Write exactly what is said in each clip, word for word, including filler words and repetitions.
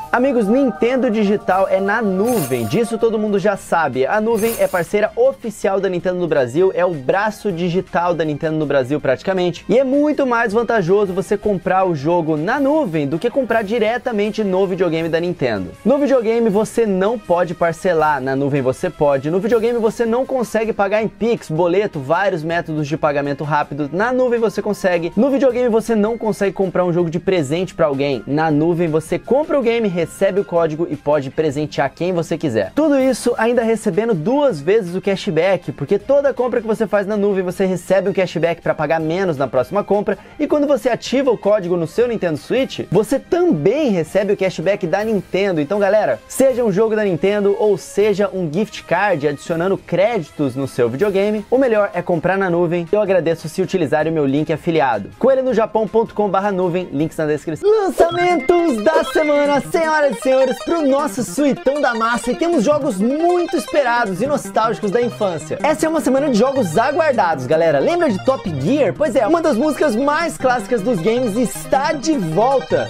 Amigos, Nintendo Digital é na nuvem, disso todo mundo já sabe. A nuvem é parceira oficial da Nintendo no Brasil, é o braço digital da Nintendo no Brasil praticamente. E é muito mais vantajoso você comprar o jogo na nuvem do que comprar diretamente no videogame da Nintendo. No videogame você não pode parcelar, na nuvem você pode. No videogame você não consegue pagar em Pix, boleto, vários métodos de pagamento rápido. Na nuvem você consegue. No videogame você não consegue comprar um jogo de presente para alguém. Na nuvem você compra o game, recebe o código e pode presentear quem você quiser. Tudo isso ainda recebendo duas vezes o cashback, porque toda compra que você faz na nuvem você recebe um cashback para pagar menos na próxima compra, e quando você ativa o código no seu Nintendo Switch, você também recebe o cashback da Nintendo. Então galera, seja um jogo da Nintendo ou seja um gift card adicionando créditos no seu videogame, o melhor é comprar na nuvem. Eu agradeço se utilizarem o meu link afiliado, coelho no japão ponto com barra nuvem, links na descrição. Lançamentos da semana, senhoras e senhores, para o nosso suitão da massa, e temos jogos muito esperados e nostálgicos da infância. Essa é uma semana de jogos aguardados, galera. Lembra de Top Gear? Pois é, uma das músicas mais clássicas dos games está de volta.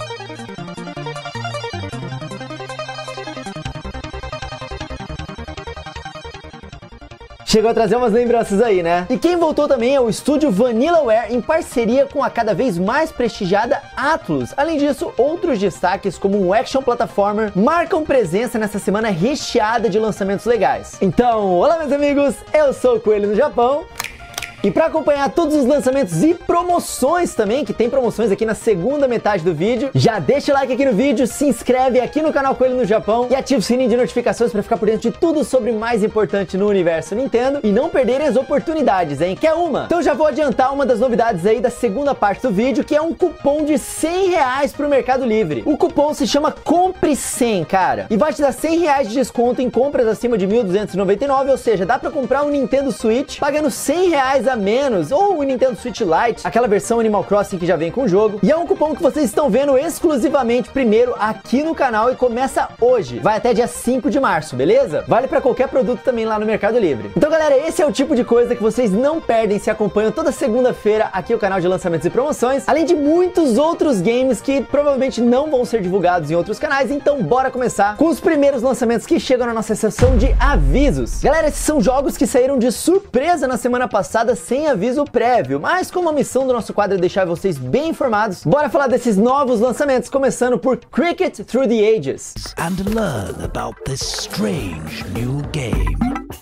Chegou a trazer umas lembranças aí, né? E quem voltou também é o estúdio Vanillaware, em parceria com a cada vez mais prestigiada Atlus. Além disso, outros destaques como um action platformer marcam presença nessa semana recheada de lançamentos legais. Então, olá meus amigos, eu sou o Coelho no Japão. E para acompanhar todos os lançamentos e promoções também, que tem promoções aqui na segunda metade do vídeo, já deixa o like aqui no vídeo, se inscreve aqui no canal Coelho no Japão e ativa o sininho de notificações para ficar por dentro de tudo sobre o mais importante no universo Nintendo e não perderem as oportunidades, hein? Quer uma? Então já vou adiantar uma das novidades aí da segunda parte do vídeo, que é um cupom de cem reais pro Mercado Livre. O cupom se chama Compre cem, cara, e vai te dar cem reais de desconto em compras acima de mil duzentos e noventa e nove, ou seja, dá para comprar um Nintendo Switch pagando cem reais a menos, ou o Nintendo Switch Lite, aquela versão Animal Crossing que já vem com o jogo. E é um cupom que vocês estão vendo exclusivamente primeiro aqui no canal e começa hoje. Vai até dia cinco de março, beleza? Vale para qualquer produto também lá no Mercado Livre. Então galera, esse é o tipo de coisa que vocês não perdem se acompanham toda segunda-feira aqui o canal de lançamentos e promoções, além de muitos outros games que provavelmente não vão ser divulgados em outros canais. Então bora começar com os primeiros lançamentos que chegam na nossa seção de avisos. Galera, esses são jogos que saíram de surpresa na semana passada sem aviso prévio, mas como a missão do nosso quadro é deixar vocês bem informados, bora falar desses novos lançamentos, começando por Cricket Through the Ages. And learn about this strange new game.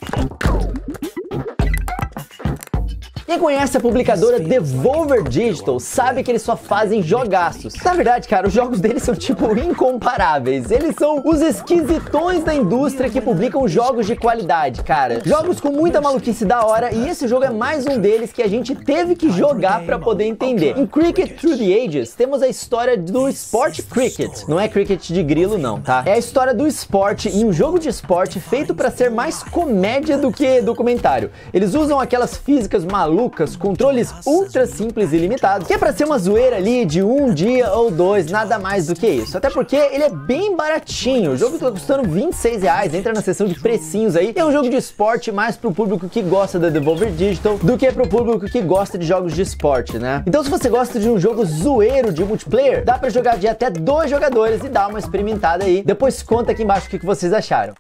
Quem conhece a publicadora Devolver Digital sabe que eles só fazem jogaços. Na verdade, cara, os jogos deles são tipo incomparáveis. Eles são os esquisitões da indústria que publicam jogos de qualidade, cara. Jogos com muita maluquice da hora, e esse jogo é mais um deles que a gente teve que jogar pra poder entender. Em Cricket Through the Ages, temos a história do Sport Cricket. Não é cricket de grilo não, tá? É a história do esporte em um jogo de esporte feito pra ser mais comédia do que documentário. Eles usam aquelas físicas malucas, controles ultra simples e limitados, que é pra ser uma zoeira ali de um dia ou dois, nada mais do que isso. Até porque ele é bem baratinho, o jogo tá custando vinte e seis reais, entra na seção de precinhos aí. É um jogo de esporte mais pro público que gosta da Devolver Digital do que pro público que gosta de jogos de esporte, né? Então se você gosta de um jogo zoeiro de multiplayer, dá pra jogar de até dois jogadores e dar uma experimentada aí. Depois conta aqui embaixo o que vocês acharam.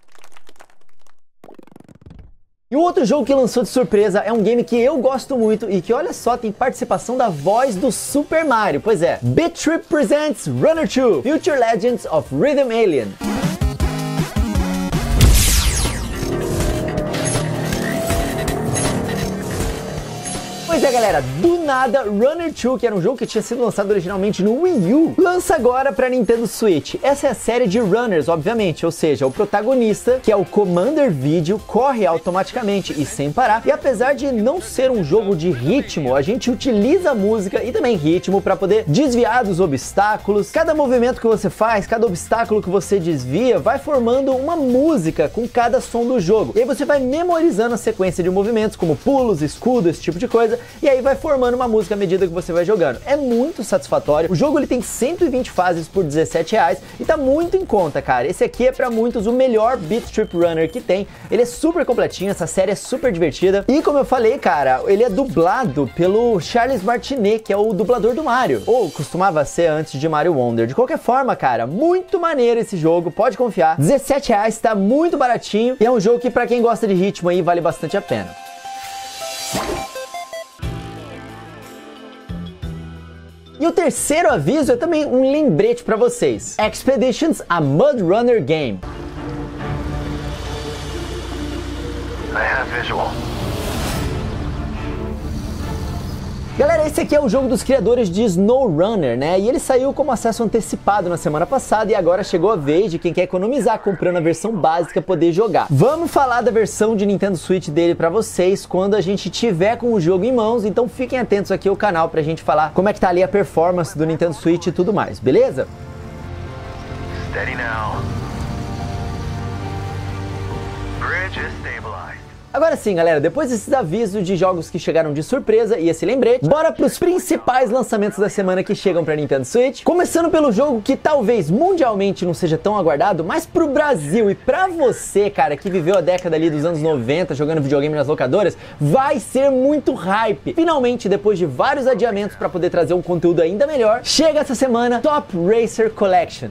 E um outro jogo que lançou de surpresa é um game que eu gosto muito e que, olha só, tem participação da voz do Super Mario. Pois é, Beat Trip presents Runner two Future Legends of Rhythm Alien. Pois é, galera, do nada, Runner two, que era um jogo que tinha sido lançado originalmente no Wii U, lança agora pra Nintendo Switch. Essa é a série de runners, obviamente, ou seja, o protagonista, que é o Commander Video, corre automaticamente e sem parar. E apesar de não ser um jogo de ritmo, a gente utiliza música e também ritmo pra poder desviar dos obstáculos. Cada movimento que você faz, cada obstáculo que você desvia, vai formando uma música com cada som do jogo. E aí você vai memorizando a sequência de movimentos, como pulos, escudo, esse tipo de coisa, e aí vai formando uma música à medida que você vai jogando. É muito satisfatório. O jogo ele tem cento e vinte fases por dezessete reais e tá muito em conta, cara. Esse aqui é pra muitos o melhor Beat Trip Runner que tem. Ele é super completinho, essa série é super divertida. E como eu falei, cara, ele é dublado pelo Charles Martinet, que é o dublador do Mario. Ou costumava ser antes de Mario Wonder. De qualquer forma, cara, muito maneiro esse jogo, pode confiar. dezessete reais, tá muito baratinho. E é um jogo que pra quem gosta de ritmo aí vale bastante a pena. E o terceiro aviso é também um lembrete pra vocês. Expeditions, a Mud Runner Game. I have visual. Galera, esse aqui é o jogo dos criadores de SnowRunner, né? E ele saiu como acesso antecipado na semana passada e agora chegou a vez de quem quer economizar comprando a versão básica poder jogar. Vamos falar da versão de Nintendo Switch dele pra vocês quando a gente tiver com o jogo em mãos, então fiquem atentos aqui ao canal pra gente falar como é que tá ali a performance do Nintendo Switch e tudo mais, beleza? Steady now. Bridge is stabilized. Agora sim, galera, depois desses avisos de jogos que chegaram de surpresa e esse lembrete, bora pros principais lançamentos da semana que chegam pra Nintendo Switch. Começando pelo jogo que talvez mundialmente não seja tão aguardado, mas pro Brasil e pra você, cara, que viveu a década ali dos anos noventa jogando videogame nas locadoras, vai ser muito hype. Finalmente, depois de vários adiamentos pra poder trazer um conteúdo ainda melhor, chega essa semana Top Racer Collection.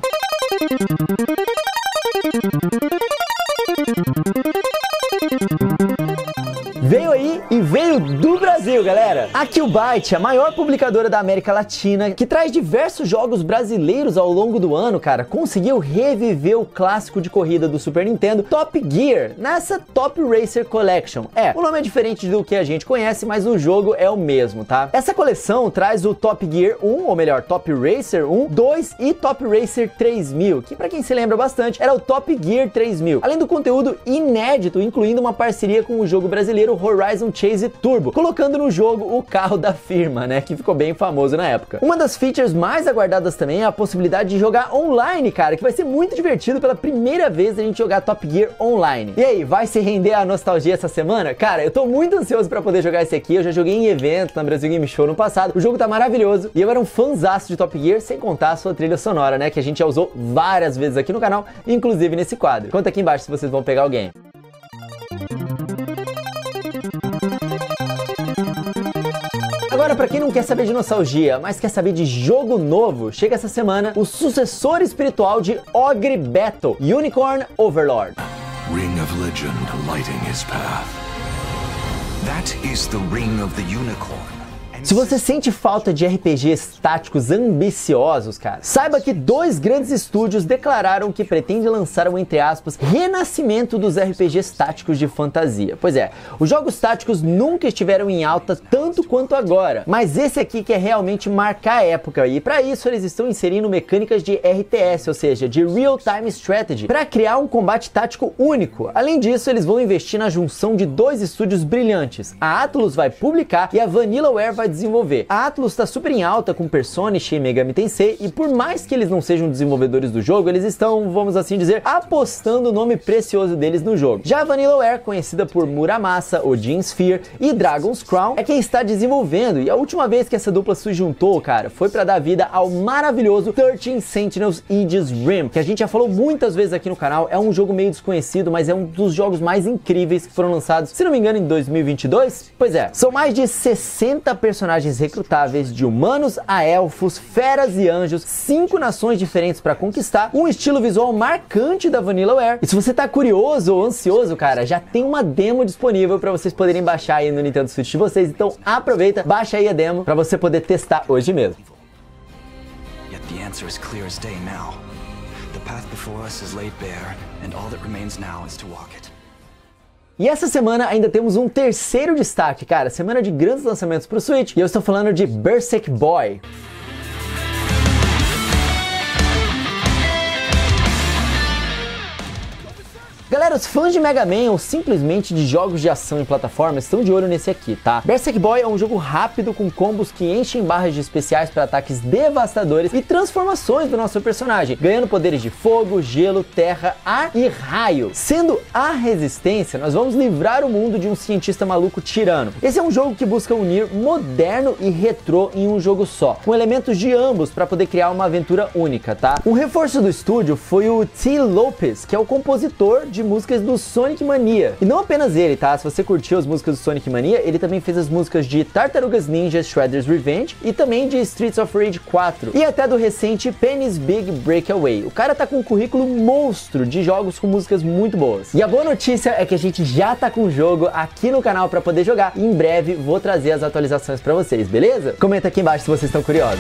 Veio aí e veio do Brasil, galera! A Killbyte, a maior publicadora da América Latina, que traz diversos jogos brasileiros ao longo do ano, cara, conseguiu reviver o clássico de corrida do Super Nintendo, Top Gear, nessa Top Racer Collection. É, o nome é diferente do que a gente conhece, mas o jogo é o mesmo, tá? Essa coleção traz o Top Gear um, ou melhor, Top Racer um, dois e Top Racer três mil, que pra quem se lembra bastante, era o Top Gear três mil. Além do conteúdo inédito, incluindo uma parceria com o jogo brasileiro Horizon Chase Turbo, colocando no jogo o carro da firma, né, que ficou bem famoso na época. Uma das features mais aguardadas também é a possibilidade de jogar online, cara, que vai ser muito divertido pela primeira vez a gente jogar Top Gear online. E aí, vai se render a nostalgia essa semana? Cara, eu tô muito ansioso pra poder jogar esse aqui, eu já joguei em evento na Brasil Game Show no passado, o jogo tá maravilhoso e eu era um fãzaço de Top Gear, sem contar a sua trilha sonora, né, que a gente já usou várias vezes aqui no canal, inclusive nesse quadro. Conta aqui embaixo se vocês vão pegar o game. Agora, pra quem não quer saber de nostalgia, mas quer saber de jogo novo, chega essa semana o sucessor espiritual de Ogre Battle, Unicorn Overlord. Ring of Legend lighting his path. That is the Ring of the Unicorn. Se você sente falta de R P Gs táticos ambiciosos, cara, saiba que dois grandes estúdios declararam que pretendem lançar um, entre aspas, renascimento dos R P Gs táticos de fantasia. Pois é, os jogos táticos nunca estiveram em alta tanto quanto agora, mas esse aqui quer realmente marcar a época e para isso eles estão inserindo mecânicas de R T S, ou seja, de Real Time Strategy, para criar um combate tático único. Além disso, eles vão investir na junção de dois estúdios brilhantes. A Atlus vai publicar e a Vanillaware vai desenvolver. A Atlus está super em alta com Persona e Shin Megami Tensei e por mais que eles não sejam desenvolvedores do jogo, eles estão, vamos assim dizer, apostando o nome precioso deles no jogo. Já a Vanillaware, conhecida por Muramasa, Odin Sphere e Dragon's Crown, é quem está desenvolvendo e a última vez que essa dupla se juntou, cara, foi para dar vida ao maravilhoso treze Sentinels Aegis Rim, que a gente já falou muitas vezes aqui no canal. É um jogo meio desconhecido, mas é um dos jogos mais incríveis que foram lançados, se não me engano, em dois mil e vinte e dois. Pois é, são mais de sessenta personagens recrutáveis, de humanos a elfos, feras e anjos, cinco nações diferentes para conquistar, um estilo visual marcante da Vanillaware. E se você tá curioso ou ansioso, cara, já tem uma demo disponível para vocês poderem baixar aí no Nintendo Switch de vocês, então aproveita, baixa aí a demo para você poder testar hoje mesmo. Yet the answer is clear as day now. The path before us is laid bare, and all that remains now is to walk it. E essa semana ainda temos um terceiro destaque, cara, semana de grandes lançamentos pro Switch, e eu estou falando de Berserk Boy. Galera, Galera, os fãs de Mega Man ou simplesmente de jogos de ação em plataforma estão de olho nesse aqui, tá? Berserk Boy é um jogo rápido com combos que enchem barras de especiais para ataques devastadores e transformações do nosso personagem, ganhando poderes de fogo, gelo, terra, ar e raio. Sendo a resistência, nós vamos livrar o mundo de um cientista maluco tirano. Esse é um jogo que busca unir moderno e retrô em um jogo só, com elementos de ambos para poder criar uma aventura única, tá? Um reforço do estúdio foi o T. Lopez, que é o compositor de músicas do Sonic Mania. E não apenas ele, tá? Se você curtiu as músicas do Sonic Mania, ele também fez as músicas de Tartarugas Ninja Shredder's Revenge e também de Streets of Rage quatro e até do recente Penny's Big Breakaway. O cara tá com um currículo monstro de jogos com músicas muito boas. E a boa notícia é que a gente já tá com o jogo aqui no canal para poder jogar e em breve vou trazer as atualizações para vocês, beleza? Comenta aqui embaixo se vocês estão curiosos.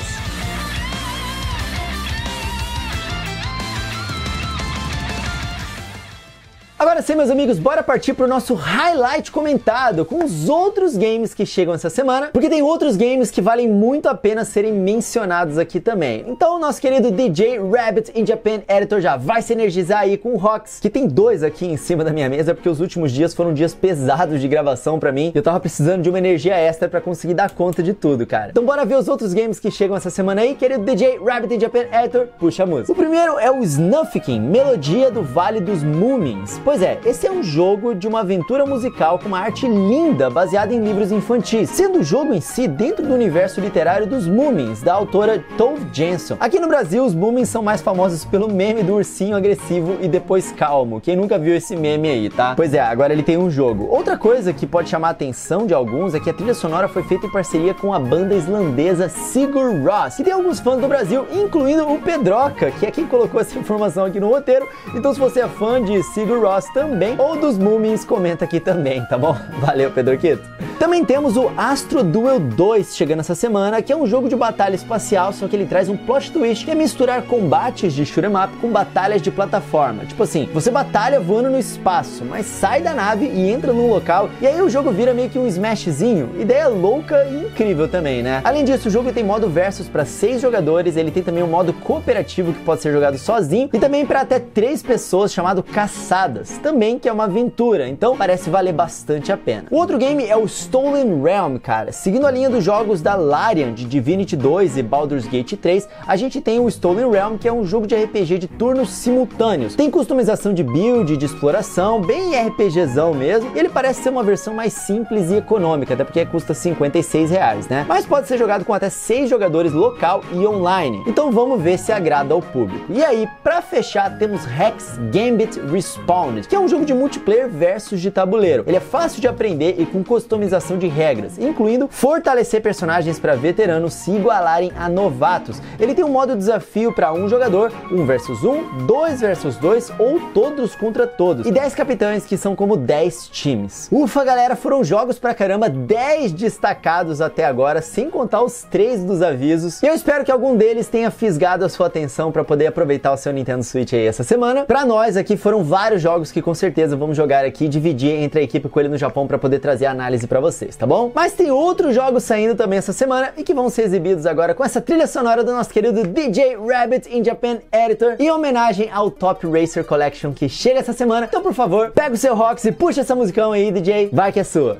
Agora sim, meus amigos, bora partir pro nosso highlight comentado com os outros games que chegam essa semana, porque tem outros games que valem muito a pena serem mencionados aqui também. Então o nosso querido D J Rabbit in Japan Editor já vai se energizar aí com o Rocks, que tem dois aqui em cima da minha mesa, porque os últimos dias foram dias pesados de gravação pra mim, e eu tava precisando de uma energia extra pra conseguir dar conta de tudo, cara. Então bora ver os outros games que chegam essa semana aí, querido D J Rabbit in Japan Editor, puxa a música. O primeiro é o Snufkin, Melodia do Vale dos Moomins. Pois é, esse é um jogo de uma aventura musical com uma arte linda, baseada em livros infantis, sendo o jogo em si dentro do universo literário dos Moomins, da autora Tove Jansson. Aqui no Brasil, os Moomins são mais famosos pelo meme do ursinho agressivo e depois calmo. Quem nunca viu esse meme aí, tá? Pois é, agora ele tem um jogo. Outra coisa que pode chamar a atenção de alguns é que a trilha sonora foi feita em parceria com a banda islandesa Sigur Rós, que tem alguns fãs do Brasil, incluindo o Pedroca, que é quem colocou essa informação aqui no roteiro. Então se você é fã de Sigur Rós também, ou dos Moomins, comenta aqui também, tá bom? Valeu, Pedroquito! Também temos o Astro Duel dois chegando essa semana, que é um jogo de batalha espacial, só que ele traz um plot twist, que é misturar combates de shoot'em up com batalhas de plataforma. Tipo assim, você batalha voando no espaço, mas sai da nave e entra num local, e aí o jogo vira meio que um smashzinho. Ideia louca e incrível também, né? Além disso, o jogo tem modo versus para seis jogadores, ele tem também um modo cooperativo que pode ser jogado sozinho, e também para até três pessoas, chamado Caçadas, também que é uma aventura, então parece valer bastante a pena. O outro game é o Stolen Realm, cara. Seguindo a linha dos jogos da Larian, de Divinity dois e Baldur's Gate três, a gente tem o Stolen Realm, que é um jogo de R P G de turnos simultâneos. Tem customização de build, de exploração, bem RPGzão mesmo, e ele parece ser uma versão mais simples e econômica, até porque custa cinquenta e seis reais, né? Mas pode ser jogado com até seis jogadores local e online. Então vamos ver se agrada ao público. E aí, pra fechar, temos Hex Gambit Respawned, que é um jogo de multiplayer versus de tabuleiro. Ele é fácil de aprender e com customização de regras, incluindo fortalecer personagens para veteranos se igualarem a novatos. Ele tem um modo desafio para um jogador, um versus um, dois versus dois ou todos contra todos, e dez capitães, que são como dez times. Ufa, galera, foram jogos pra caramba, dez destacados até agora, sem contar os três dos avisos, e eu espero que algum deles tenha fisgado a sua atenção para poder aproveitar o seu Nintendo Switch aí essa semana. Para nós aqui foram vários jogos que com certeza vamos jogar aqui e dividir entre a equipe Coelho no Japão para poder trazer a análise para vocês, tá bom? Mas tem outros jogos saindo também essa semana e que vão ser exibidos agora com essa trilha sonora do nosso querido D J Rabbit in Japan Editor, em homenagem ao Top Racer Collection que chega essa semana. Então, por favor, pega o seu Rocks e puxa essa musicão aí, D J, vai que é sua!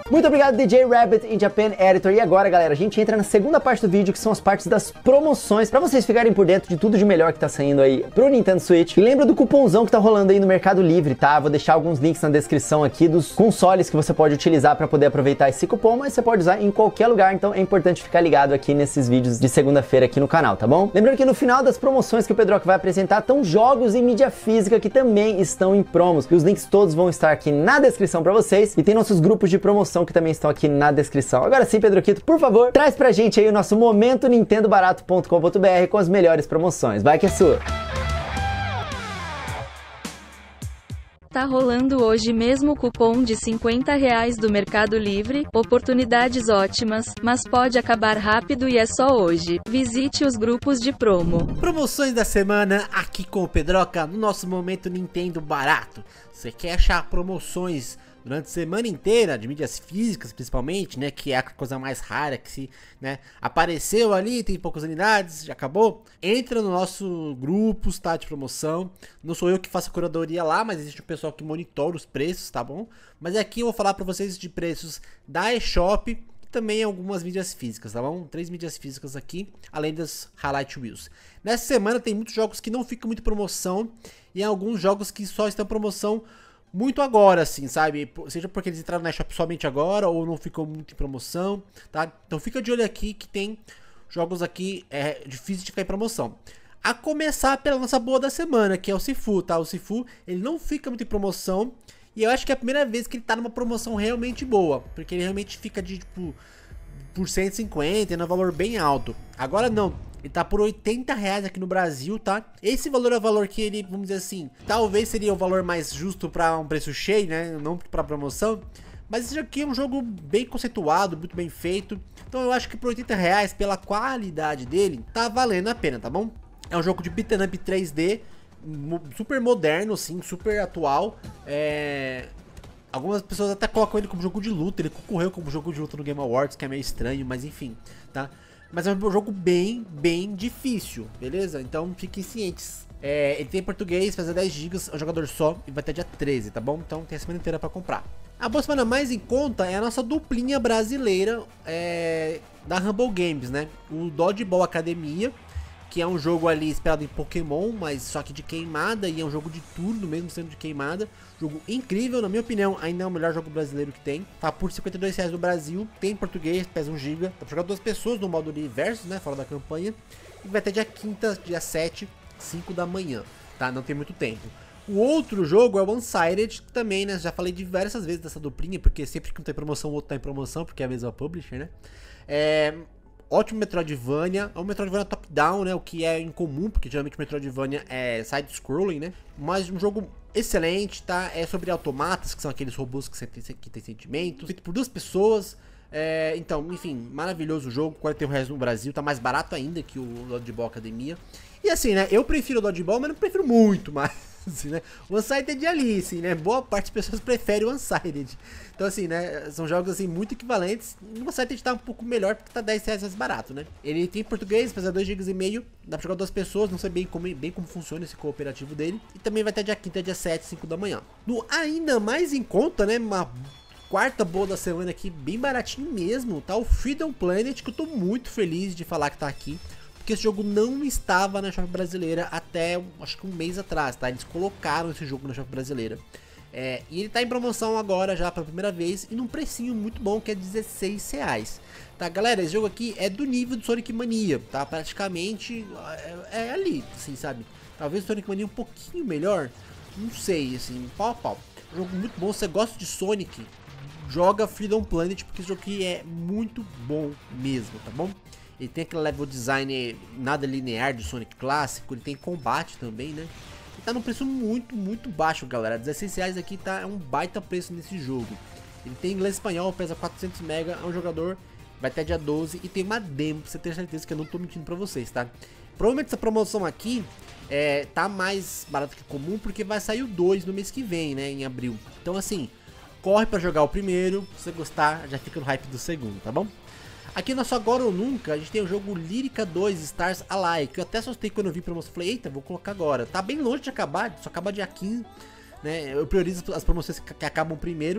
Muito obrigado, D J Rabbit in Japan Editor. E agora, galera, a gente entra na segunda parte do vídeo, que são as partes das promoções, pra vocês ficarem por dentro de tudo de melhor que tá saindo aí pro Nintendo Switch. E lembra do cupomzão que tá rolando aí no Mercado Livre, tá? Vou deixar alguns links na descrição aqui dos consoles que você pode utilizar pra poder aproveitar esse cupom, mas você pode usar em qualquer lugar, então é importante ficar ligado aqui nesses vídeos de segunda-feira aqui no canal, tá bom? Lembrando que no final das promoções que o Pedroca vai apresentar, estão jogos em mídia física que também estão em promos. E os links todos vão estar aqui na descrição pra vocês. E tem nossos grupos de promoção que também estão aqui na descrição. Agora sim, Pedroquito, por favor, traz pra gente aí o nosso momento nintendo barato ponto com ponto br com as melhores promoções. Vai que é sua! Tá rolando hoje mesmo cupom de cinquenta reais do Mercado Livre, oportunidades ótimas, mas pode acabar rápido e é só hoje. Visite os grupos de promo. Promoções da semana aqui com o Pedroca no nosso momento Nintendo barato. Você quer achar promoções durante a semana inteira, de mídias físicas principalmente, né, que é a coisa mais rara que se, né, apareceu ali, tem poucas unidades, já acabou, entra no nosso grupo, tá, de promoção. Não sou eu que faço a curadoria lá, mas existe um pessoal que monitora os preços, tá bom? Mas aqui eu vou falar pra vocês de preços da eShop e também algumas mídias físicas, tá bom? Três mídias físicas aqui, além das Highlight Wheels. Nessa semana tem muitos jogos que não ficam muito em promoção e alguns jogos que só estão em promoção muito agora, assim, sabe? Seja porque eles entraram na eShop somente agora ou não ficou muito em promoção, tá? Então fica de olho aqui que tem jogos aqui é difícil de ficar em promoção. A começar pela nossa boa da semana, que é o Sifu, tá? O Sifu, ele não fica muito em promoção e eu acho que é a primeira vez que ele tá numa promoção realmente boa, porque ele realmente fica de, tipo, por cento e cinquenta, é um valor bem alto. Agora não. Ele tá por oitenta reais aqui no Brasil, tá? Esse valor é o valor que ele, vamos dizer assim, talvez seria o valor mais justo pra um preço cheio, né? Não pra promoção. Mas esse aqui é um jogo bem conceituado, muito bem feito. Então eu acho que por oitenta reais, pela qualidade dele, tá valendo a pena, tá bom? É um jogo de beat'em up três D, super moderno, assim, super atual. É... Algumas pessoas até colocam ele como jogo de luta, ele concorreu como jogo de luta no Game Awards, que é meio estranho, mas enfim, tá? Mas é um jogo bem, bem difícil, beleza? Então fiquem cientes. É, ele tem em português, pesa dez gigas, é um jogador só e vai até dia treze, tá bom? Então tem a semana inteira pra comprar. A boa semana mais em conta é a nossa duplinha brasileira é, da Humble Games, né? O Dodgeball Academia, que é um jogo ali esperado em Pokémon, mas só que de queimada, e é um jogo de turno mesmo sendo de queimada. Jogo incrível, na minha opinião, ainda é o melhor jogo brasileiro que tem. Tá por cinquenta e dois reais no Brasil, tem em português, pesa um giga. Dá pra jogar duas pessoas no modo de versus, né, fora da campanha. E vai até dia quinta, dia sete, cinco da manhã, tá? Não tem muito tempo. O outro jogo é o Unsighted, que também, né, já falei diversas vezes dessa duplinha, porque sempre que não tem promoção, o outro tá em promoção, porque é a mesma publisher, né? É... Ótimo Metroidvania, é um Metroidvania top-down, né, o que é incomum, porque geralmente o Metroidvania é side-scrolling, né, mas um jogo excelente, tá, é sobre automatas, que são aqueles robôs que, tem, que tem sentimentos, feito por duas pessoas, é, então, enfim, maravilhoso o jogo, quarenta e um reais no Brasil, tá mais barato ainda que o Dodgeball Academia, e assim, né, eu prefiro o Dodgeball, mas não prefiro muito mais. Assim, né? O Unsighted é ali, assim, né? Boa parte das pessoas preferem o Unsighted. Então, assim, né? São jogos, assim, muito equivalentes. O Unsighted tá um pouco melhor porque tá dez reais mais barato, né? Ele tem em português, pesa dois gigas e meio. Dá pra jogar duas pessoas, não sei bem como, bem como funciona esse cooperativo dele. E também vai até dia quinta, dia sete, cinco da manhã. No ainda mais em conta, né? Uma quarta boa da semana aqui, bem baratinho mesmo, tá? O Freedom Planet, que eu tô muito feliz de falar que tá aqui. Porque esse jogo não estava na eShop brasileira até, acho que um mês atrás, tá? Eles colocaram esse jogo na eShop brasileira. É, e ele tá em promoção agora já pela primeira vez e num precinho muito bom, que é dezesseis reais. Tá, galera, esse jogo aqui é do nível do Sonic Mania, tá? Praticamente é, é ali, assim, sabe? Talvez o Sonic Mania um pouquinho melhor, não sei, assim, pau a pau. Jogo muito bom, se você gosta de Sonic, joga Freedom Planet, porque esse jogo aqui é muito bom mesmo, tá bom? Ele tem aquele level design nada linear do Sonic clássico, ele tem combate também, né? Ele tá num preço muito, muito baixo, galera. dezesseis reais aqui tá, é um baita preço nesse jogo. Ele tem inglês e espanhol, pesa quatrocentos mega, é um jogador, vai até dia doze e tem uma demo, pra você ter certeza que eu não tô mentindo pra vocês, tá? Provavelmente essa promoção aqui é, tá mais barato que comum, porque vai sair o dois no mês que vem, né, em abril. Então assim, corre pra jogar o primeiro, se você gostar, já fica no hype do segundo, tá bom? Aqui no nosso Agora ou Nunca, a gente tem o jogo Lyrica dois Stars Alike, que eu até assustei quando eu vi a promoção, falei, eita, vou colocar agora. Tá bem longe de acabar, só acaba dia quinze, né? Eu priorizo as promoções que, que acabam primeiro,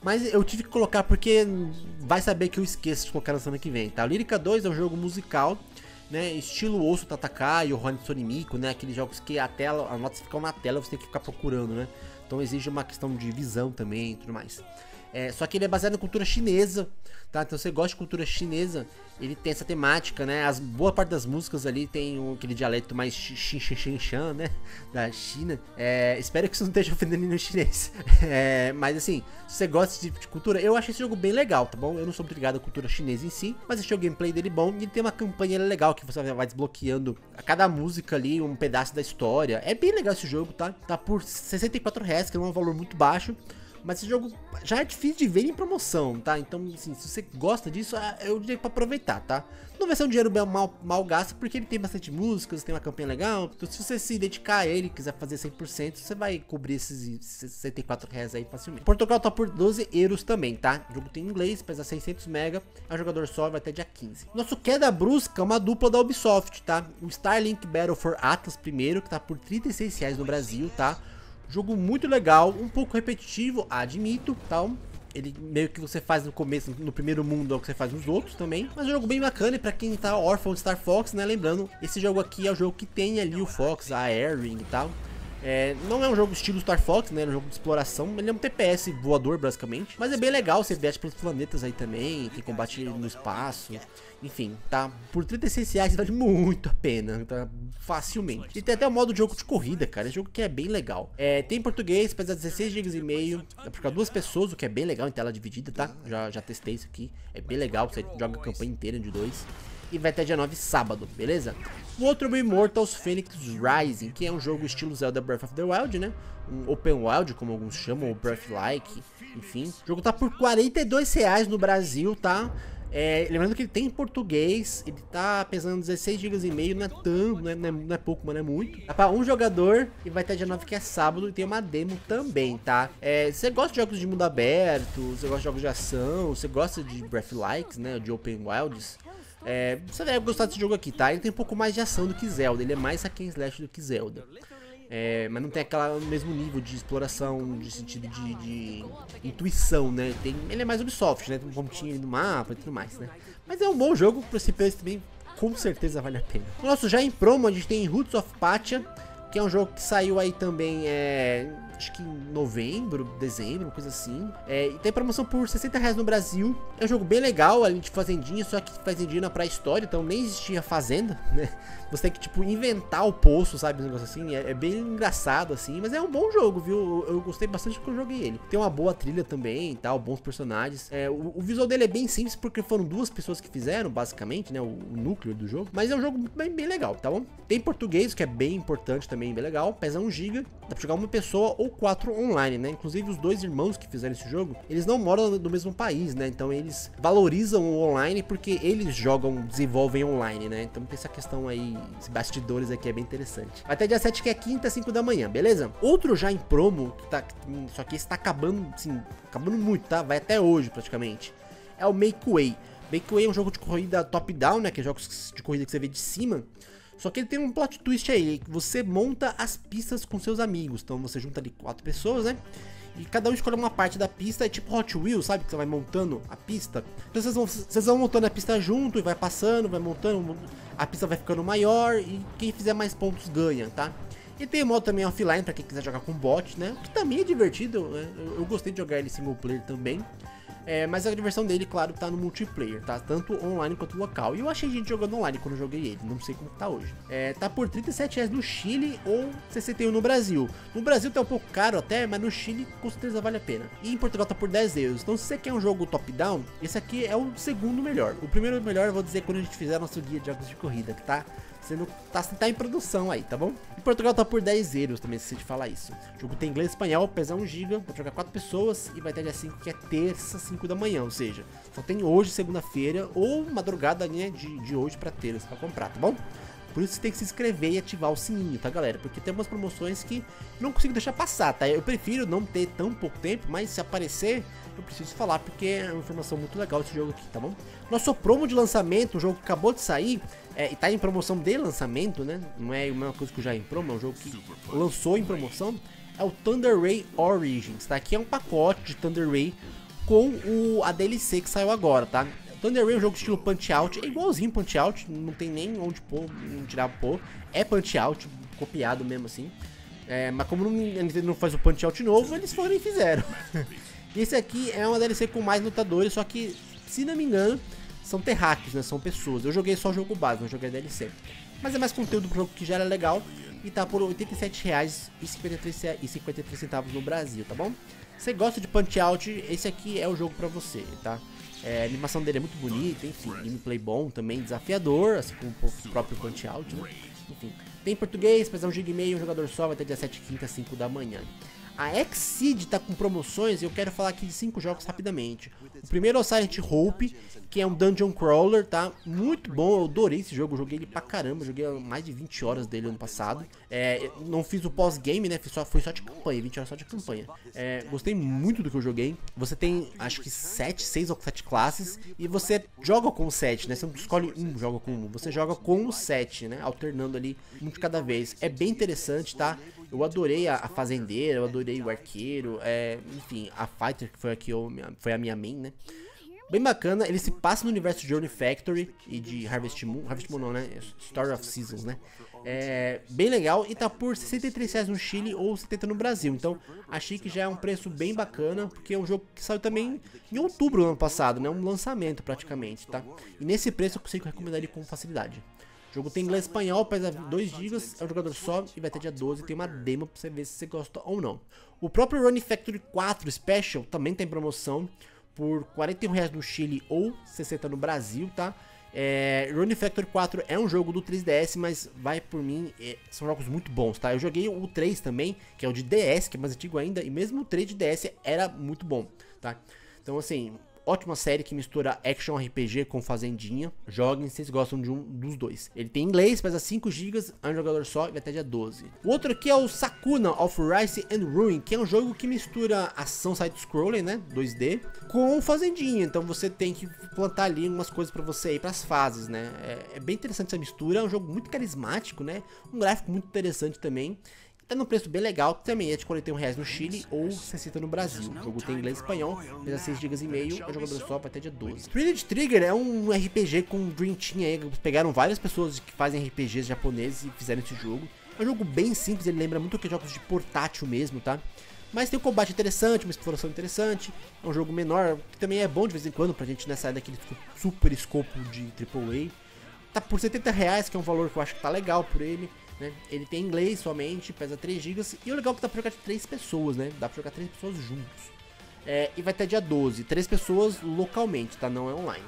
Mas eu tive que colocar porque vai saber que eu esqueço de colocar na semana que vem, tá? O Lyrica dois é um jogo musical, né, estilo Osu Tatakai, o Hansone Miku, né, aqueles jogos que a tela, as notas ficam na tela, você tem que ficar procurando, né, então exige uma questão de visão também e tudo mais. É, só que ele é baseado em cultura chinesa, tá? Então você gosta de cultura chinesa, ele tem essa temática, né? As boa parte das músicas ali tem um, aquele dialeto mais xin-xin-xin-xan, né? Da China. É, espero que isso não esteja ofendendo nenhum chinês. É, mas assim, se você gosta desse tipo de cultura, eu achei esse jogo bem legal, tá bom? Eu não sou muito ligado à cultura chinesa em si, mas achei o gameplay dele bom e ele tem uma campanha legal que você vai desbloqueando a cada música ali um pedaço da história. É bem legal esse jogo, tá? Tá por sessenta e quatro reais, que é um valor muito baixo. Mas esse jogo já é difícil de ver em promoção, tá? Então, assim, se você gosta disso, eu diria pra aproveitar, tá? Não vai ser um dinheiro mal, mal gasto, porque ele tem bastante músicas, tem uma campanha legal. Então, se você se dedicar a ele, quiser fazer cem por cento, você vai cobrir esses sessenta e quatro reais aí facilmente. Portugal tá por doze euros também, tá? O jogo tem inglês, pesa seiscentos mega, é um jogador só, vai até dia quinze. Nosso Queda Brusca é uma dupla da Ubisoft, tá? O Starlink Battle for Atlas primeiro, que tá por trinta e seis reais no Brasil, tá? Jogo muito legal, um pouco repetitivo, admito, tal. Ele meio que você faz no começo, no primeiro mundo, é o que você faz nos outros também. Mas é um jogo bem bacana e pra quem tá órfão de Star Fox, né? Lembrando, esse jogo aqui é o jogo que tem ali o Fox, a Air Ring e tal. É, não é um jogo estilo Star Fox, né? É um jogo de exploração. Ele é um T P S voador, basicamente. Mas é bem legal, você viaja pelos planetas aí também. Tem combate no espaço. Enfim, tá? Por trinta e seis reais vale muito a pena, tá? Facilmente. E tem até o modo de jogo de corrida, cara. Esse jogo que é bem legal. É, tem em português, pesa dezesseis gigas e meio. É pra duas pessoas, o que é bem legal em tela dividida, tá? Já, já testei isso aqui. É bem legal, você joga a campanha inteira de dois. E vai até dia nove, sábado, beleza? O outro é o Immortals Phoenix Rising, que é um jogo estilo Zelda Breath of the Wild, né? Um Open Wild, como alguns chamam, ou Breath-like, enfim. O jogo tá por quarenta e dois reais no Brasil, tá? É, lembrando que ele tem em português, ele tá pesando dezesseis gigas e meio, não é tanto, não é, não, é, não é pouco, mas não é muito. Tá pra um jogador e vai até dia nove, que é sábado, e tem uma demo também, tá? É, você gosta de jogos de mundo aberto, você gosta de jogos de ação, você gosta de Breath-likes, né? De Open Wilds. É, você deve gostar desse jogo aqui, tá? Ele tem um pouco mais de ação do que Zelda, ele é mais hack and slash do que Zelda. É, mas não tem aquele mesmo nível de exploração, de sentido de, de intuição, né? Tem, ele é mais Ubisoft, né? Tem um pontinho no mapa e tudo mais, né? Mas é um bom jogo, pra esse preço também, com certeza vale a pena. Nosso, já em promo, a gente tem Roots of Patia, que é um jogo que saiu aí também, é, acho que em novembro, dezembro, uma coisa assim. É, e tem promoção por sessenta reais no Brasil. É um jogo bem legal, além de fazendinha, só que fazendinha na pré-história, então nem existia fazenda, né? Você tem que, tipo, inventar o poço, sabe? Um negócio assim. É, é bem engraçado, assim. Mas é um bom jogo, viu? Eu, eu gostei bastante quando eu joguei ele. Tem uma boa trilha também e tal, bons personagens. É, o, o visual dele é bem simples, porque foram duas pessoas que fizeram, basicamente, né? O, o núcleo do jogo. Mas é um jogo bem, bem legal, tá bom? Tem português, que é bem importante também, bem legal. Pesa um giga. Dá pra jogar uma pessoa ou quatro online, né? Inclusive, os dois irmãos que fizeram esse jogo, eles não moram no mesmo país, né? Então, eles valorizam o online porque eles jogam, desenvolvem online, né? Então, tem essa questão aí, esses bastidores aqui é bem interessante. Vai até dia sete, que é quinta, cinco da manhã, beleza? Outro já em promo, que tá, só que esse tá acabando, assim, acabando muito, tá? Vai até hoje, praticamente. É o Make Way. Make Way é um jogo de corrida top-down, né? Que é jogos de corrida que você vê de cima. Só que ele tem um plot twist aí, que você monta as pistas com seus amigos. Então você junta ali quatro pessoas, né? E cada um escolhe uma parte da pista, é tipo Hot Wheels, sabe? Que você vai montando a pista. Então vocês vão, vocês vão montando a pista junto e vai passando, vai montando, a pista vai ficando maior e quem fizer mais pontos ganha, tá? E tem o modo também offline pra quem quiser jogar com bot, né? Que também é divertido, né? Eu, eu gostei de jogar ele single player também. É, mas a diversão dele, claro, tá no multiplayer, tá? Tanto online quanto local. E eu achei gente jogando online quando eu joguei ele, não sei como tá hoje. É, tá por trinta e sete reais no Chile ou sessenta e um no Brasil. No Brasil tá um pouco caro até, mas no Chile com certeza vale a pena. E em Portugal tá por dez euros. Então se você quer um jogo top-down, esse aqui é o segundo melhor. O primeiro melhor eu vou dizer quando a gente fizer nosso guia de jogos de corrida, que tá... Você não tá, tá em produção aí, tá bom? Em Portugal tá por dez euros também, se você te falar isso. O jogo tem inglês e espanhol, pesa um giga, vai jogar quatro pessoas e vai até dia cinco, que é terça, cinco da manhã. Ou seja, só tem hoje, segunda-feira, ou madrugada, né, de, de hoje pra terça pra comprar, tá bom? Por isso você tem que se inscrever e ativar o sininho, tá, galera? Porque tem umas promoções que não consigo deixar passar, tá? Eu prefiro não ter tão pouco tempo, mas se aparecer, eu preciso falar, porque é uma informação muito legal esse jogo aqui, tá bom? Nosso promo de lançamento, um jogo que acabou de sair, é, e tá em promoção de lançamento, né? Não é uma coisa que já é em promo, é um jogo que lançou em promoção. É o Thunder Ray Origins, tá? Aqui é um pacote de Thunder Ray com o, a D L C que saiu agora, tá? Thunder Rain é um jogo estilo Punch-Out, é igualzinho Punch-Out, não tem nem onde pôr, não tirar pôr, é Punch-Out, copiado mesmo assim. É, mas como não, a Nintendo não faz o Punch-Out novo, eles foram e fizeram. E esse aqui é uma D L C com mais lutadores, só que, se não me engano, são terráqueos, né? São pessoas. Eu joguei só o jogo base, não joguei a D L C. Mas é mais conteúdo pro jogo que já era legal e tá por oitenta e sete reais e cinquenta e três centavos no Brasil, tá bom? Você gosta de Punch-Out, esse aqui é o jogo pra você, tá? É, a animação dele é muito bonita, enfim, gameplay bom também, desafiador, assim como o próprio Punch-Out, né? Enfim, tem em português, mas é um giga e meio, um jogador só, vai até dia sete, quinta, cinco da manhã. A Exceed tá com promoções e eu quero falar aqui de cinco jogos rapidamente. O primeiro é o Silent Hope, que é um Dungeon Crawler, tá? Muito bom, eu adorei esse jogo, eu joguei ele pra caramba, eu joguei mais de vinte horas dele ano passado. É, não fiz o pós-game, né? Fiz só, foi só de campanha, vinte horas só de campanha. É, gostei muito do que eu joguei. Você tem, acho que sete, seis ou sete classes e você joga com sete, né? Você não escolhe um, joga com um, você joga com os sete, né? Alternando ali um de cada vez. É bem interessante, tá? Eu adorei a, a fazendeira, eu adorei o arqueiro, é, enfim, a fighter que foi aqui, eu, foi a minha main, né? Bem bacana, ele se passa no universo de Journey Factory e de Harvest Moon, Harvest Moon não, né? Story of Seasons, né? É bem legal e tá por sessenta e três reais no Chile ou setenta no Brasil. Então achei que já é um preço bem bacana, porque é um jogo que saiu também em outubro do ano passado, né? Um lançamento praticamente, tá? E nesse preço eu consigo recomendar ele com facilidade. O jogo tem inglês e espanhol, pesa dois gigas, é um jogador só e vai até dia doze, tem uma demo pra você ver se você gosta ou não. O próprio Running Factory quatro Special também tem promoção por quarenta e um reais no Chile ou sessenta no Brasil, tá? É, Running Factory quatro é um jogo do três D S, mas vai por mim, é, são jogos muito bons, tá? Eu joguei o três também, que é o de D S, que é mais antigo ainda, e mesmo o três de D S era muito bom, tá? Então assim, ótima série que mistura action R P G com fazendinha. Joguem se vocês gostam de um dos dois. Ele tem inglês, pesa cinco gigas, é um jogador só e vai até dia doze. O outro aqui é o Sakuna of Rice and Ruin, que é um jogo que mistura ação side-scrolling, né, dois D, com fazendinha. Então você tem que plantar ali umas coisas pra você ir pras fases, né. É, é bem interessante essa mistura, é um jogo muito carismático, né, um gráfico muito interessante também. Tá num preço bem legal, que também é de quarenta e um reais no Chile ou sessenta no Brasil. O jogo tem inglês e espanhol, pesa seis gigas e meio, é um jogador só vai até dia doze. Trinity Trigger é um R P G com Dream Team aí, pegaram várias pessoas que fazem R P Gs japoneses e fizeram esse jogo. É um jogo bem simples, ele lembra muito que jogos de portátil mesmo, tá? Mas tem um combate interessante, uma exploração interessante, é um jogo menor, que também é bom de vez em quando pra gente, né, sair daquele super escopo de triplo A. Tá por setenta reais, que é um valor que eu acho que tá legal por ele. Né? Ele tem inglês somente, pesa três gigas. E o legal é que dá pra jogar de três pessoas, né? Dá pra jogar três pessoas juntos. É, e vai até dia doze. três pessoas localmente, tá? Não é online.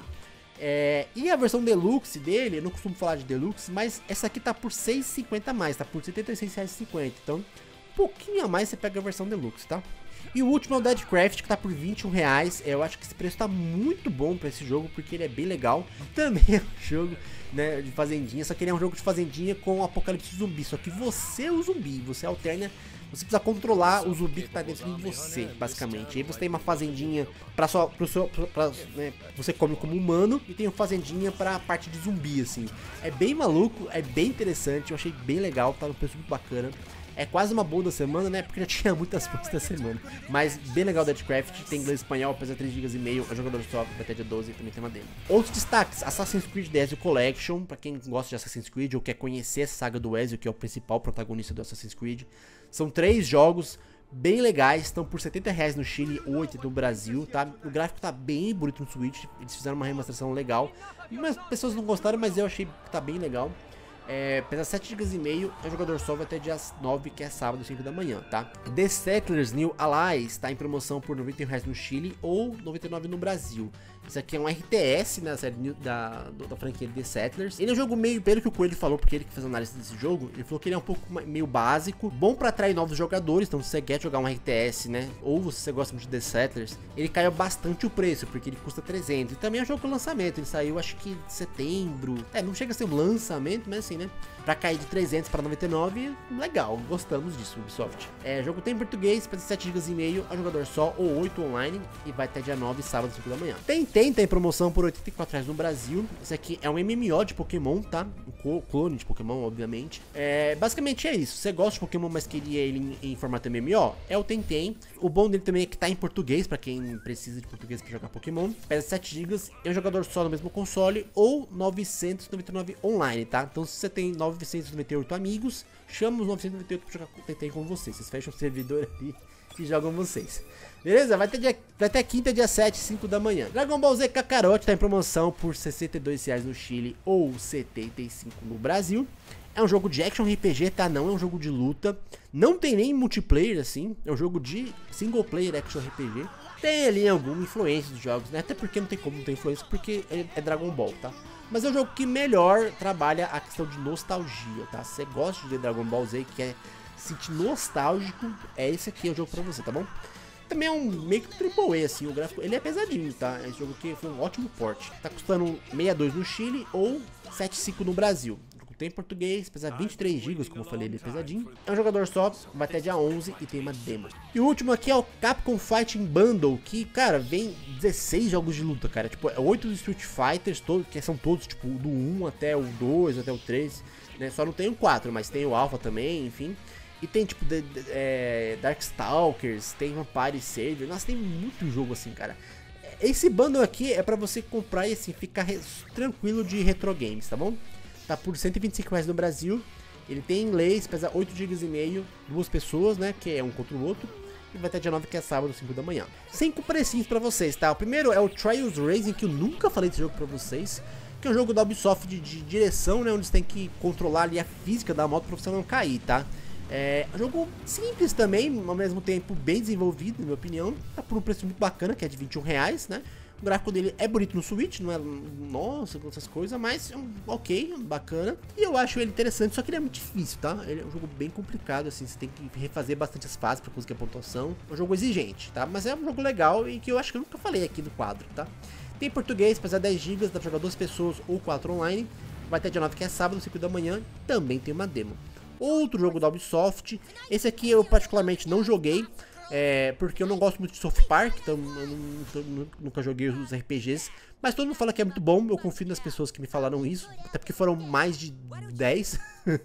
É, e a versão Deluxe dele, eu não costumo falar de Deluxe, mas essa aqui tá por seis reais e cinquenta centavos a mais, tá por setenta e seis reais e cinquenta centavos. Então, um pouquinho a mais você pega a versão Deluxe, tá? E o último é o Deadcraft, que tá por vinte e um reais. Eu acho que esse preço tá muito bom pra esse jogo, porque ele é bem legal. Também é um jogo, né, de fazendinha, só que ele é um jogo de fazendinha com apocalipse zumbi. Só que você é o zumbi, você alterna, você precisa controlar o zumbi que tá dentro de você, basicamente. Aí você tem uma fazendinha pra só, pro seu, pra, né, você come como humano, e tem uma fazendinha pra parte de zumbi, assim. É bem maluco, é bem interessante, eu achei bem legal, tá no preço muito bacana. É quase uma boa da semana, né? Porque já tinha muitas coisas da semana. Mas bem legal o Deadcraft. Tem inglês e espanhol, pesa três gigas e meio. É jogador só, vai até dia doze, também tem uma demo. Outros destaques: Assassin's Creed The Ezio Collection. Pra quem gosta de Assassin's Creed ou quer conhecer essa saga do Ezio, que é o principal protagonista do Assassin's Creed. São três jogos bem legais. Estão por setenta reais no Chile, oitenta no Brasil, tá? O gráfico tá bem bonito no Switch. Eles fizeram uma remasterização legal. Mas pessoas não gostaram, mas eu achei que tá bem legal. É, pesa sete gigas e meio, é um jogador só, vai até dia nove, que é sábado, cinco da manhã, tá? The Settlers New Allies tá em promoção por noventa e um reais no Chile ou noventa e nove no Brasil. Isso aqui é um R T S, né, da série da, da franquia The Settlers. Ele é um jogo meio, pelo que o Coelho falou, porque ele que fez análise desse jogo, ele falou que ele é um pouco meio básico, bom pra atrair novos jogadores. Então se você quer jogar um R T S, né, ou se você gosta muito de The Settlers, ele caiu bastante o preço, porque ele custa trezentos. E também é um jogo com lançamento, ele saiu acho que em setembro. É, não chega a ser um lançamento, mas assim, né, pra cair de trezentos para noventa e nove, legal, gostamos disso, Ubisoft. É, o jogo tem em português, pesa sete gigas e meio, é um jogador só ou oito online, e vai até dia nove, sábado, cinco da manhã. Tem Tem tá em promoção por oitenta e quatro reais no Brasil. Esse aqui é um M M O de Pokémon, tá? clone de Pokémon, obviamente. É, basicamente é isso. Você gosta de Pokémon, mas queria ele em, em formato M M O? É o Tentem. O bom dele também é que tá em português, pra quem precisa de português pra jogar Pokémon. Pesa sete gigas, é um jogador só no mesmo console ou novecentos e noventa e nove online, tá? Então se você tem novecentos e noventa e oito amigos, chama os novecentos e noventa e oito pra jogar Tentem com vocês. Vocês fecham o servidor ali e jogam vocês. Beleza? Vai ter, dia, vai ter quinta, dia sete, cinco da manhã. Dragon Ball Z Kakarot tá em promoção por sessenta e dois reais no Chile ou setenta e cinco no Brasil. É um jogo de action R P G, tá? Não é um jogo de luta. Não tem nem multiplayer, assim. É um jogo de single player action R P G. Tem ali alguma influência dos jogos, né? Até porque não tem como não ter influência, porque é Dragon Ball, tá? Mas é um jogo que melhor trabalha a questão de nostalgia, tá? Se você gosta de Dragon Ball Z e quer sentir nostálgico, é esse aqui é o jogo pra você, tá bom? Também é um meio que triple A, assim, o gráfico, ele é pesadinho, tá? Esse jogo aqui foi um ótimo porte. Tá custando sessenta e dois no Chile ou setenta e cinco no Brasil. Tem em português, pesa vinte e três gigas, como eu falei, ele é pesadinho. É um jogador só, vai até dia onze e tem uma demo. E o último aqui é o Capcom Fighting Bundle, que, cara, vem dezesseis jogos de luta, cara. Tipo, é oito Street Fighters, todos, que são todos, tipo, do um até o dois, até o três, né? Só não tem o quatro, mas tem o Alpha também, enfim. E tem, tipo, de, de, é, Darkstalkers, tem Vampire Savior. Nossa, tem muito jogo assim, cara. Esse bundle aqui é pra você comprar e, assim, ficar tranquilo de retro games, tá bom? Tá por cento e vinte e cinco reais no Brasil. Ele tem inglês, pesa oito gigas e meio, duas pessoas, né, que é um contra o outro. E vai até dia nove, que é sábado, cinco da manhã. Cinco precinhos pra vocês, tá? O primeiro é o Trials Racing, que eu nunca falei desse jogo pra vocês. Que é um jogo da Ubisoft de, de direção, né, onde você tem que controlar ali a física da moto pra você não cair, tá? É um jogo simples também, ao mesmo tempo bem desenvolvido, na minha opinião. Tá por um preço muito bacana, que é de vinte e um reais, né? O gráfico dele é bonito no Switch, não é, nossa, essas coisas, mas é um ok, bacana. E eu acho ele interessante, só que ele é muito difícil, tá? Ele é um jogo bem complicado, assim, você tem que refazer bastante as fases pra conseguir a pontuação. É um jogo exigente, tá? Mas é um jogo legal e que eu acho que eu nunca falei aqui no quadro, tá? Tem português, pesa dez gigas, dá pra jogar duas pessoas ou quatro online. Vai até dia nove, que é sábado, cinco da manhã, também tem uma demo. Outro jogo da Ubisoft, esse aqui eu particularmente não joguei. É, porque eu não gosto muito de South Park, então eu não, eu nunca joguei os R P Gs. Mas todo mundo fala que é muito bom, eu confio nas pessoas que me falaram isso. Até porque foram mais de dez.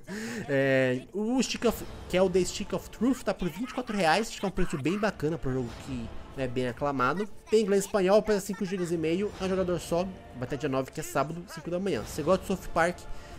é, o Stick of, que é o The Stick of Truth, tá por vinte e quatro reais. Acho que é um preço bem bacana para um jogo que é bem aclamado. Tem inglês e espanhol, pesa cinco gigas e meio. É um jogador só, vai até dia nove, que é sábado, cinco da manhã. Se você gosta de South Park,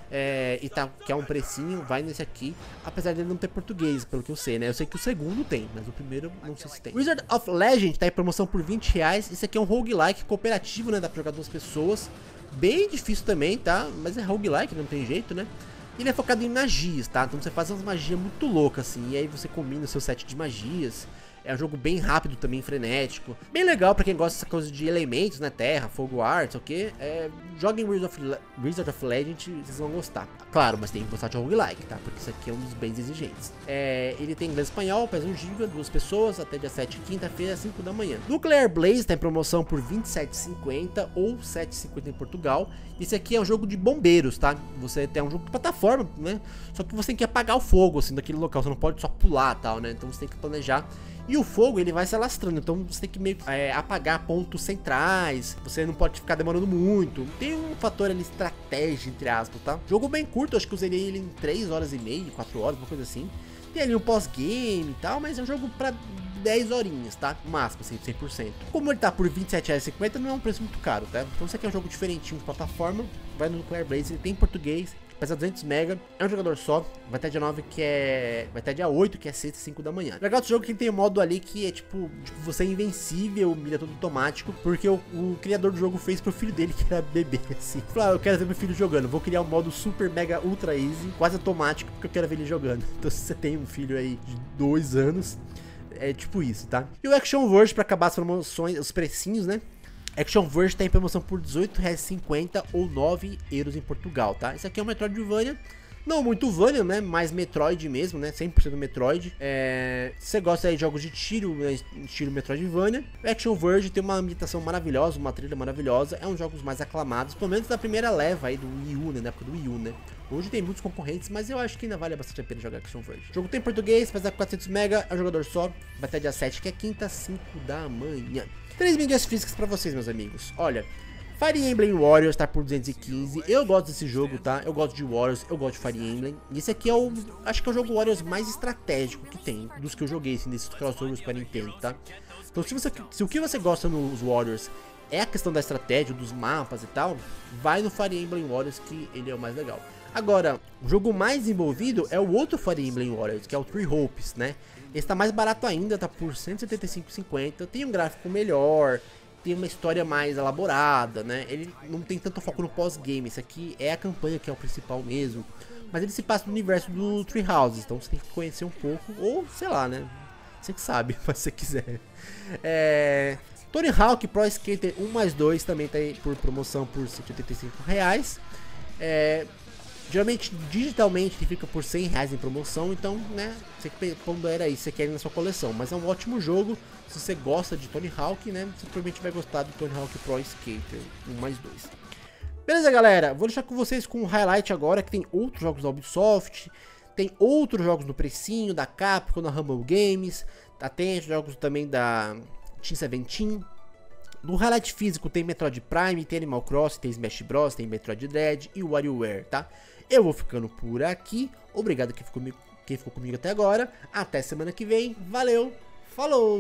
É, e tá, que é um precinho, vai nesse aqui. Apesar dele não ter português, pelo que eu sei, né? Eu sei que o segundo tem, mas o primeiro não sei se tem. Wizard of Legend tá em promoção por vinte reais. Esse aqui é um roguelike cooperativo, né? Dá pra jogar duas pessoas. Bem difícil também, tá? Mas é roguelike, não tem jeito, né? Ele é focado em magias, tá? Então você faz umas magias muito loucas, assim. E aí você combina o seu set de magias. É um jogo bem rápido também, frenético. Bem legal pra quem gosta dessa coisa de elementos, né? Terra, fogo, ar, sei o que. É, joguem Wizard of, Le Wizard of Legend, vocês vão gostar. Claro, mas tem que gostar de roguelike, tá? Porque isso aqui é um dos bens exigentes. É, ele tem inglês e espanhol, pesa um giga, duas pessoas, até dia sete, quinta-feira, cinco da manhã. Nuclear Blaze tá em promoção por vinte e sete reais e cinquenta centavos ou sete reais e cinquenta centavos em Portugal. Esse aqui é um jogo de bombeiros, tá? Você tem um jogo de plataforma, né? Só que você tem que apagar o fogo, assim, daquele local. Você não pode só pular, tal, né? Então você tem que planejar. E o fogo, ele vai se alastrando, então você tem que meio é, apagar pontos centrais, você não pode ficar demorando muito. Tem um fator ali, estratégia, entre aspas, tá? Jogo bem curto, acho que usei ele em três horas e meia, quatro horas, uma coisa assim. Tem ali um pós-game e tal, mas é um jogo pra dez horinhas, tá? No máximo, assim, cem por cento. Como ele tá por vinte e sete reais e cinquenta centavos, não é um preço muito caro, tá? Então você quer um jogo diferentinho de plataforma, vai no Nuclear Blaze, ele tem em português, pesa duzentos mega, é um jogador só, vai até dia nove, que é... vai até dia oito, que é sexta, cinco da manhã. Legal do jogo que tem um modo ali que é tipo, tipo você é invencível, mira tudo automático, porque o, o criador do jogo fez pro filho dele, que era bebê, assim. Falou, ah, eu quero ver meu filho jogando, vou criar um modo super, mega, ultra easy, quase automático, porque eu quero ver ele jogando. Então se você tem um filho aí de dois anos, é tipo isso, tá? E o Action Verge, pra acabar as promoções, os precinhos, né? Action Verge tá em promoção por dezoito reais e cinquenta centavos ou nove euros em Portugal, tá? Esse aqui é um Metroidvania, não muito Vania, né? Mais Metroid mesmo, né? cem por cento Metroid. É... Se você gosta aí de jogos de tiro, né? Estilo Metroidvania, Action Verge tem uma ambientação maravilhosa, uma trilha maravilhosa. É um dos jogos mais aclamados, pelo menos da primeira leva aí do Wii U, né? Na época do Wii U, né? Hoje tem muitos concorrentes, mas eu acho que ainda vale bastante a pena jogar Action Verge. O jogo tem português, pesa quatrocentos mega, é um jogador só. Vai até dia sete, que é quinta, cinco da manhã. Três mídias físicas pra vocês, meus amigos. Olha, Fire Emblem Warriors tá por duzentos e quinze. Eu gosto desse jogo, tá? Eu gosto de Warriors, eu gosto de Fire Emblem. E esse aqui é o, acho que é o jogo Warriors mais estratégico que tem, dos que eu joguei, assim, desses crossovers pra Nintendo, tá? Então se, você, se o que você gosta nos Warriors é a questão da estratégia, dos mapas e tal, vai no Fire Emblem Warriors que ele é o mais legal. Agora, o jogo mais envolvido é o outro Fire Emblem Warriors, que é o Three Hopes, né? Esse tá mais barato ainda, tá por cento e setenta e cinco reais e cinquenta centavos, tem um gráfico melhor, tem uma história mais elaborada, né? Ele não tem tanto foco no pós-game, esse aqui é a campanha que é o principal mesmo. Mas ele se passa no universo do Three Houses, então você tem que conhecer um pouco, ou sei lá, né? Você que sabe, se você quiser. É... Tony Hawk Pro Skater um mais dois também tá aí por promoção por cento e oitenta e cinco reais. É... Geralmente, digitalmente, ele fica por cem reais em promoção, então, né, você que pondera aí, você quer ir na sua coleção. Mas é um ótimo jogo, se você gosta de Tony Hawk, né, você provavelmente vai gostar do Tony Hawk Pro Skater um mais dois. Beleza, galera, vou deixar com vocês com um highlight agora, que tem outros jogos da Ubisoft, tem outros jogos no precinho, da Capcom, da Humble Games, tá, tem jogos também da Team seventeen. No highlight físico tem Metroid Prime, tem Animal Crossing, tem Smash Bros, tem Metroid Dread e WarioWare, tá? Eu vou ficando por aqui, obrigado quem ficou, quem ficou comigo até agora, até semana que vem, valeu, falou!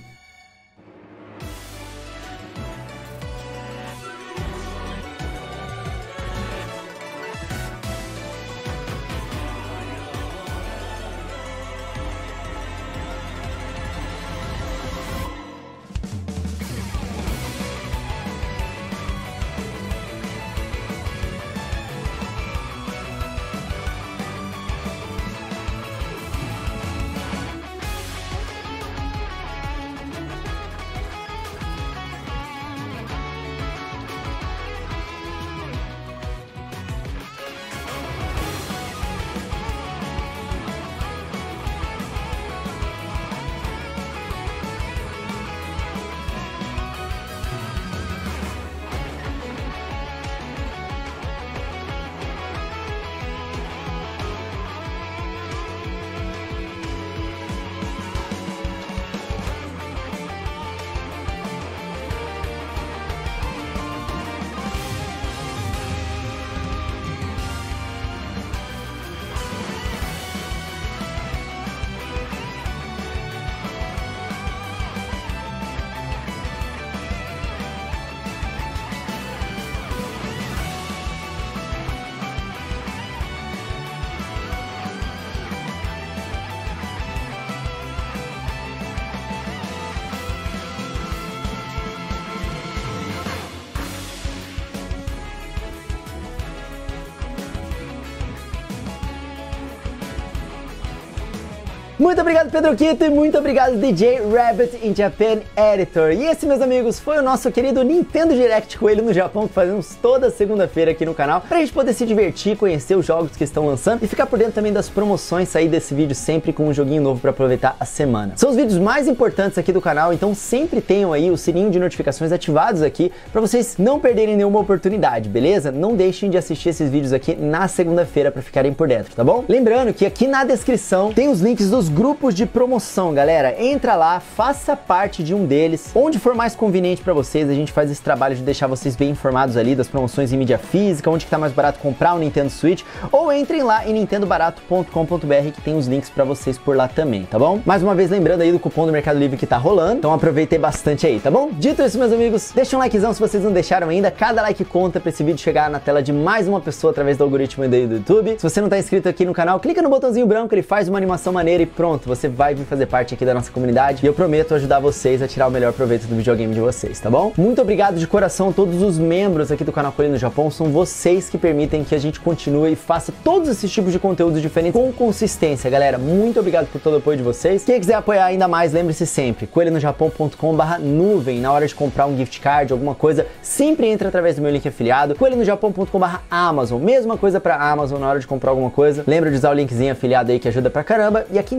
Muito obrigado, Pedro Quito, e muito obrigado, D J Rabbit in Japan Editor. E esse, meus amigos, foi o nosso querido Nintendo Direct Coelho no Japão, que fazemos toda segunda-feira aqui no canal, pra gente poder se divertir, conhecer os jogos que estão lançando e ficar por dentro também das promoções, sair desse vídeo sempre com um joguinho novo pra aproveitar a semana. São os vídeos mais importantes aqui do canal, então sempre tenham aí o sininho de notificações ativados aqui pra vocês não perderem nenhuma oportunidade, beleza? Não deixem de assistir esses vídeos aqui na segunda-feira pra ficarem por dentro, tá bom? Lembrando que aqui na descrição tem os links dos grupos de promoção, galera. Entra lá, faça parte de um deles. Onde for mais conveniente pra vocês, a gente faz esse trabalho de deixar vocês bem informados ali das promoções em mídia física, onde que tá mais barato comprar um Nintendo Switch, ou entrem lá em nintendo barato ponto com ponto br que tem os links pra vocês por lá também, tá bom? Mais uma vez lembrando aí do cupom do Mercado Livre que tá rolando, então aproveitei bastante aí, tá bom? Dito isso, meus amigos, deixa um likezão se vocês não deixaram ainda. Cada like conta pra esse vídeo chegar na tela de mais uma pessoa através do algoritmo do YouTube. Se você não tá inscrito aqui no canal, clica no botãozinho branco, ele faz uma animação maneira e pronto, você vai vir fazer parte aqui da nossa comunidade e eu prometo ajudar vocês a tirar o melhor proveito do videogame de vocês, tá bom? Muito obrigado de coração a todos os membros aqui do canal Coelho no Japão, são vocês que permitem que a gente continue e faça todos esses tipos de conteúdos diferentes com consistência, galera. Muito obrigado por todo o apoio de vocês. Quem quiser apoiar ainda mais, lembre-se sempre, coelho no japão ponto com barra nuvem. Na hora de comprar um gift card, alguma coisa, sempre entra através do meu link afiliado, coelho no japão ponto com barra amazon. Mesma coisa pra Amazon, na hora de comprar alguma coisa, lembra de usar o linkzinho afiliado aí que ajuda pra caramba. E aqui embaixo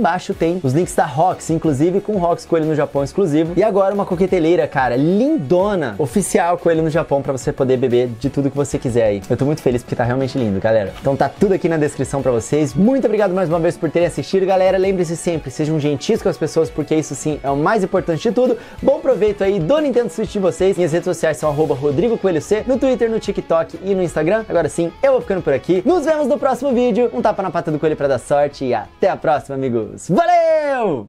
embaixo tem os links da Rox, inclusive com Rox Coelho no Japão exclusivo. E agora uma coqueteleira, cara, lindona, oficial Coelho no Japão, pra você poder beber de tudo que você quiser aí. Eu tô muito feliz porque tá realmente lindo, galera. Então tá tudo aqui na descrição pra vocês. Muito obrigado mais uma vez por terem assistido, galera. Lembre-se sempre, sejam gentis com as pessoas, porque isso sim é o mais importante de tudo. Bom proveito aí do Nintendo Switch de vocês. Minhas redes sociais são arroba Rodrigo Coelho C, no Twitter, no TikTok e no Instagram. Agora sim, eu vou ficando por aqui. Nos vemos no próximo vídeo. Um tapa na pata do coelho pra dar sorte e até a próxima, amigos. Valeu!